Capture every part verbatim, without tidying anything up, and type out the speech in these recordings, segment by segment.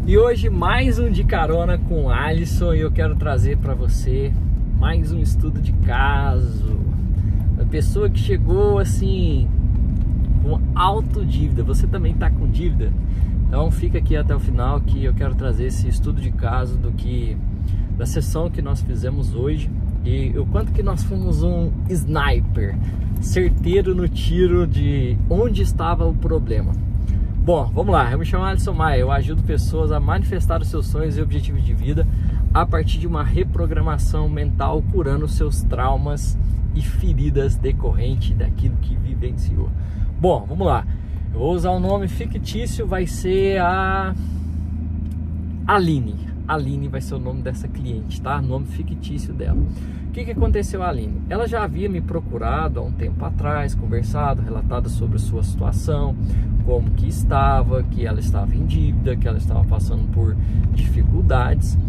E hoje mais um de carona com o Alisson e eu quero trazer para você mais um estudo de caso. A pessoa que chegou assim com auto dívida, você também está com dívida? Então fica aqui até o final que eu quero trazer esse estudo de caso do que da sessão que nós fizemos hoje e o quanto que nós fomos um sniper, certeiro no tiro de onde estava o problema. Bom, vamos lá, eu me chamo Alisson Maia, eu ajudo pessoas a manifestar os seus sonhos e objetivos de vida a partir de uma reprogramação mental, curando seus traumas e feridas decorrentes daquilo que vivenciou. Bom, vamos lá, eu vou usar um nome fictício, vai ser a Aline. Aline vai ser o nome dessa cliente, tá? Nome fictício dela. O que que aconteceu, Aline? Ela já havia me procurado há um tempo atrás, conversado, relatado sobre a sua situação, como que estava, que ela estava em dívida, que ela estava passando por dificuldades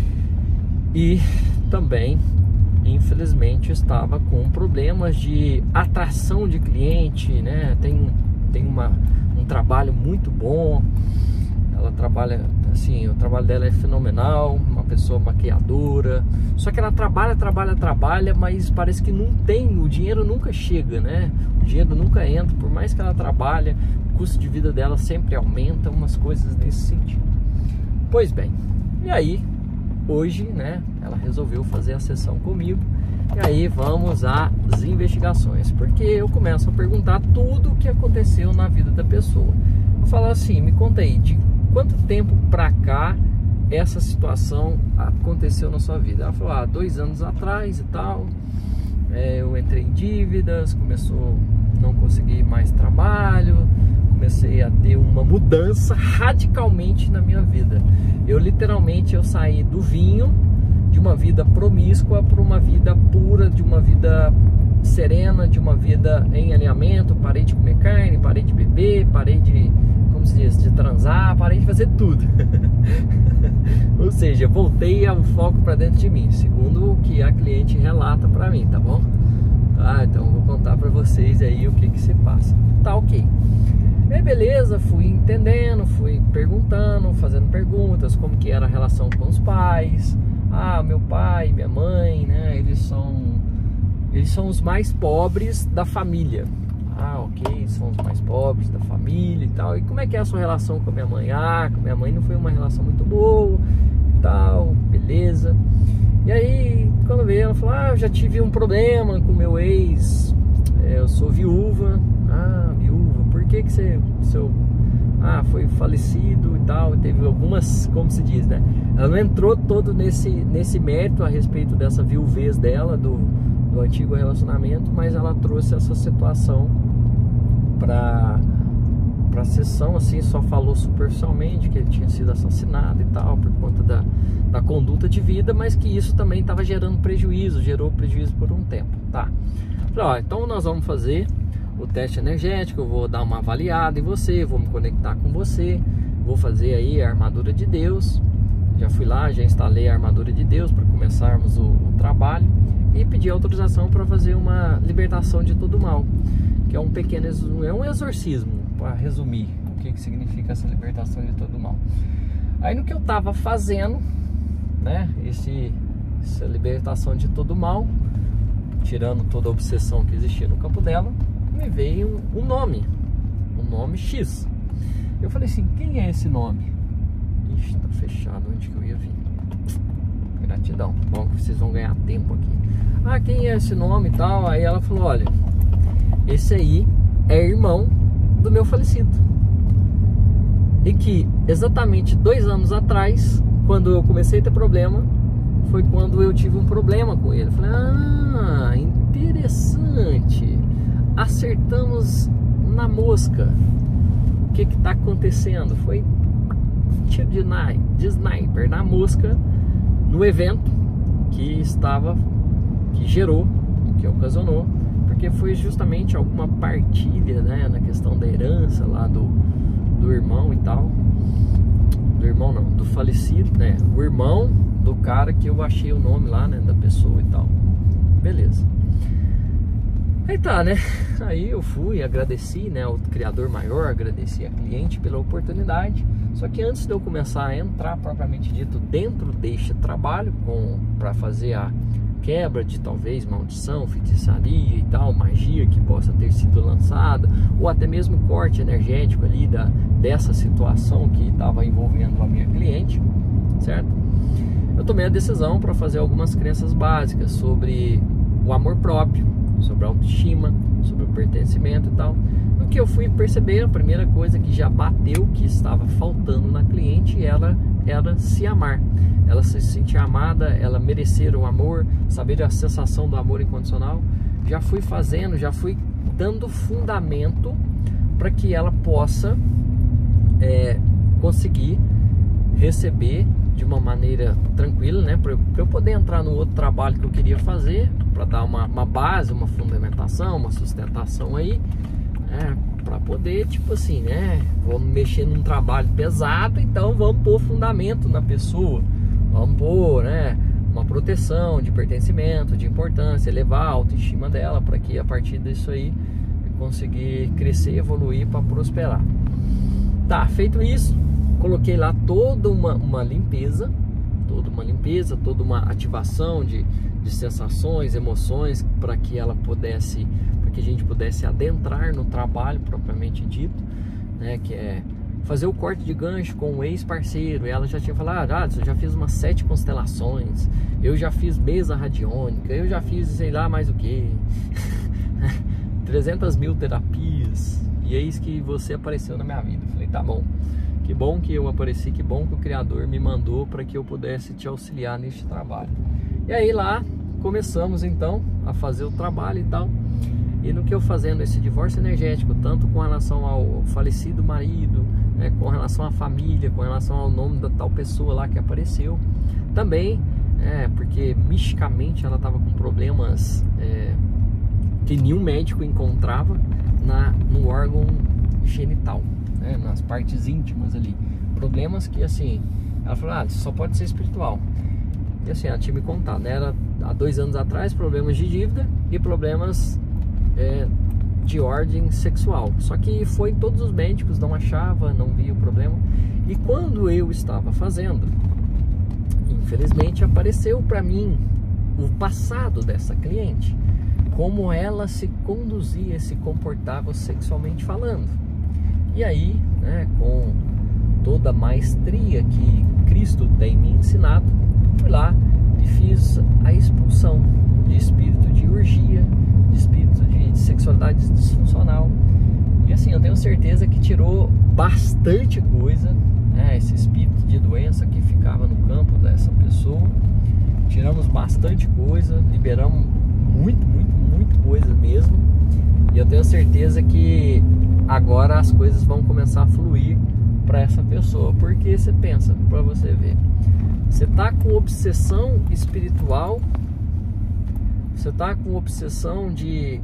e também, infelizmente, estava com problemas de atração de cliente, né? Tem, tem uma, um trabalho muito bom, ela trabalha, assim, o trabalho dela é fenomenal, uma pessoa maquiadora, só que ela trabalha, trabalha, trabalha, mas parece que não tem, o dinheiro nunca chega, né? O dinheiro nunca entra, por mais que ela trabalhe, o custo de vida dela sempre aumenta, umas coisas nesse sentido. Pois bem, e aí, hoje, né, ela resolveu fazer a sessão comigo, e aí vamos às investigações, porque eu começo a perguntar tudo o que aconteceu na vida da pessoa. Vou falar assim, me conta aí, de quanto tempo pra cá essa situação aconteceu na sua vida? Ela falou, ah, dois anos atrás e tal, é, eu entrei em dívidas, começou a não conseguir mais trabalho, comecei a ter uma mudança radicalmente na minha vida. Eu literalmente eu saí do vinho, de uma vida promíscua para uma vida pura, de uma vida serena, de uma vida em alinhamento. Parei de comer carne, parei de beber, parei de, como se diz, de transar, parei de fazer tudo. Ou seja, voltei o foco para dentro de mim, segundo o que a cliente relata para mim, tá bom? Ah, então vou contar para vocês aí o que que se passa. Tá, ok. E beleza, fui entendendo, fui perguntando, fazendo perguntas, como que era a relação com os pais. Ah, meu pai, minha mãe, né, eles são, eles são os mais pobres da família. Ah, ok, são os mais pobres da família e tal. E como é que é a sua relação com a minha mãe? Ah, com a minha mãe não foi uma relação muito boa e tal, beleza. E aí, quando veio, ela falou, ah, eu já tive um problema com meu ex, é, eu sou viúva. Ah, viúva, por que que você, seu, ah, foi falecido e tal, teve algumas, como se diz, né? Ela não entrou todo nesse, nesse mérito a respeito dessa viuvez dela, do, do antigo relacionamento, mas ela trouxe essa situação para para a sessão, assim, só falou superficialmente que ele tinha sido assassinado e tal, por conta da, da conduta de vida, mas que isso também estava gerando prejuízo, gerou prejuízo por um tempo, tá? Falei, ó, então nós vamos fazer o teste energético, eu vou dar uma avaliada em você, vou me conectar com você, vou fazer aí a armadura de Deus. Já fui lá, já instalei a armadura de Deus para começarmos o, o trabalho e pedi autorização para fazer uma libertação de todo o mal, que é um pequeno, é um exorcismo, para resumir o que que significa essa libertação de todo o mal. Aí no que eu tava fazendo, né, esse, essa libertação de todo o mal, tirando toda a obsessão que existia no campo dela, me veio um, um nome, um nome X. Eu falei assim, quem é esse nome? Ixi, tá fechado, onde que eu ia vir? Gratidão, bom que vocês vão ganhar tempo aqui. Ah, quem é esse nome e tal? Aí ela falou, olha, esse aí é irmão do meu falecido. E que exatamente dois anos atrás, quando eu comecei a ter problema, foi quando eu tive um problema com ele. Eu falei, ah, interessante. Acertamos na mosca. O que que tá acontecendo? Foi tiro de, de sniper na mosca no evento que estava, que gerou, que ocasionou, porque foi justamente alguma partilha, né, na questão da herança lá do, do irmão e tal, do irmão não, do falecido, né, o irmão do cara que eu achei o nome lá, né, da pessoa e tal, beleza. Aí tá, né? Aí eu fui, agradeci, né, ao criador maior, agradeci a cliente pela oportunidade. Só que antes de eu começar a entrar propriamente dito dentro deste trabalho com para fazer a quebra de talvez maldição, feitiçaria e tal, magia que possa ter sido lançada, ou até mesmo corte energético ali da, dessa situação que estava envolvendo a minha cliente, certo? Eu tomei a decisão para fazer algumas crenças básicas sobre o amor próprio, sobre a autoestima, sobre o pertencimento e tal. No que eu fui perceber, a primeira coisa que já bateu que estava faltando na cliente era, era se amar. Ela se sentir amada, ela merecer o amor, saber a sensação do amor incondicional. Já fui fazendo, já fui dando fundamento para que ela possa é, conseguir receber de uma maneira tranquila, né? Para eu poder entrar no outro trabalho que eu queria fazer, para dar uma, uma base, uma fundamentação, uma sustentação aí, né? Para poder, tipo assim, né? Vamos mexer num trabalho pesado, então vamos pôr fundamento na pessoa, vamos pôr, né? Uma proteção de pertencimento, de importância, elevar a autoestima dela, para que a partir disso aí eu conseguir crescer, evoluir para prosperar. Tá, feito isso, coloquei lá toda uma, uma limpeza, toda uma limpeza, toda uma ativação de, de sensações, emoções, para que ela pudesse, para que a gente pudesse adentrar no trabalho propriamente dito, né, que é fazer o corte de gancho com o ex-parceiro. Ela já tinha falado, ah, eu já fiz umas sete constelações, eu já fiz mesa radiônica, eu já fiz sei lá mais o que, trezentas mil terapias, e eis que você apareceu na minha vida. Eu falei, tá bom. Que bom que eu apareci, que bom que o Criador me mandou para que eu pudesse te auxiliar neste trabalho. E aí lá começamos então a fazer o trabalho e tal. E no que eu fazendo esse divórcio energético, tanto com relação ao falecido marido, né, com relação à família, com relação ao nome da tal pessoa lá que apareceu, também, é, porque misticamente ela estava com problemas é, que nenhum médico encontrava na, no órgão genital. Né, nas partes íntimas ali, problemas que assim, ela falou, ah, só pode ser espiritual. E assim, ela tinha me contado, né, era há dois anos atrás, problemas de dívida e problemas é, de ordem sexual, só que foi todos os médicos, não achava, não via o problema. E quando eu estava fazendo, infelizmente apareceu para mim o passado dessa cliente, como ela se conduzia, se comportava sexualmente falando. E aí, né, com toda a maestria que Cristo tem me ensinado, fui lá e fiz a expulsão de espírito de orgia, de espírito de sexualidade disfuncional. E assim, eu tenho certeza que tirou bastante coisa, né, esse espírito de doença que ficava no campo dessa pessoa. Tiramos bastante coisa, liberamos muito, muito, muito coisa mesmo. E eu tenho certeza que agora as coisas vão começar a fluir para essa pessoa. Porque você pensa, para você ver, você tá com obsessão espiritual, você tá com obsessão de,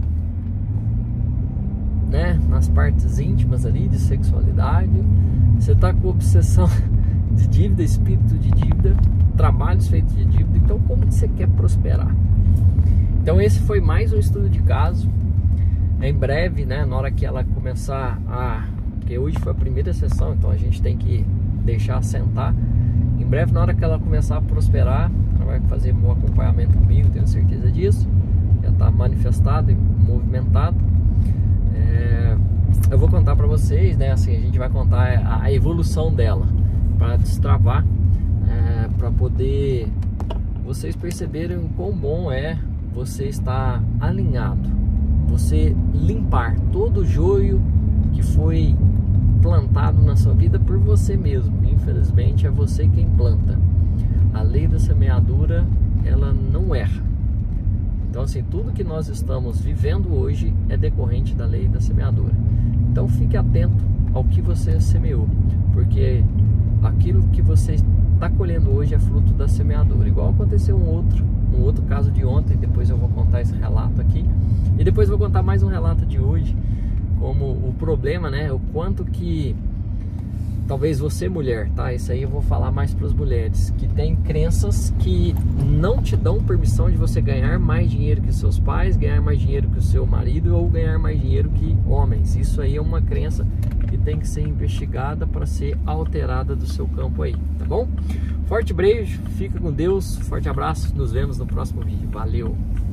né, nas partes íntimas ali, de sexualidade, você tá com obsessão de dívida, espírito de dívida, trabalhos feitos de dívida. Então como que você quer prosperar? Então esse foi mais um estudo de caso. Em breve, né, na hora que ela começar a... Porque hoje foi a primeira sessão, então a gente tem que deixar assentar. Em breve, na hora que ela começar a prosperar, ela vai fazer um acompanhamento comigo, tenho certeza disso. Já está manifestado e movimentado. É... Eu vou contar para vocês, né, assim, a gente vai contar a, a evolução dela, para destravar, é, para poder vocês perceberem o quão bom é você estar alinhado. Você limpar todo o joio que foi plantado na sua vida por você mesmo. Infelizmente é você quem planta. A lei da semeadura, ela não erra. Então assim, tudo que nós estamos vivendo hoje é decorrente da lei da semeadura. Então fique atento ao que você semeou, porque aquilo que você está colhendo hoje é fruto da semeadura. Igual aconteceu um outro, um outro caso de ontem, depois eu vou contar esse relato aqui. E depois eu vou contar mais um relato de hoje, como o problema, né, o quanto que talvez você mulher, tá? Isso aí eu vou falar mais para as mulheres, que tem crenças que não te dão permissão de você ganhar mais dinheiro que os seus pais, ganhar mais dinheiro que o seu marido ou ganhar mais dinheiro que homens. Isso aí é uma crença que tem que ser investigada para ser alterada do seu campo aí, tá bom? Forte beijo, fica com Deus, forte abraço, nos vemos no próximo vídeo. Valeu!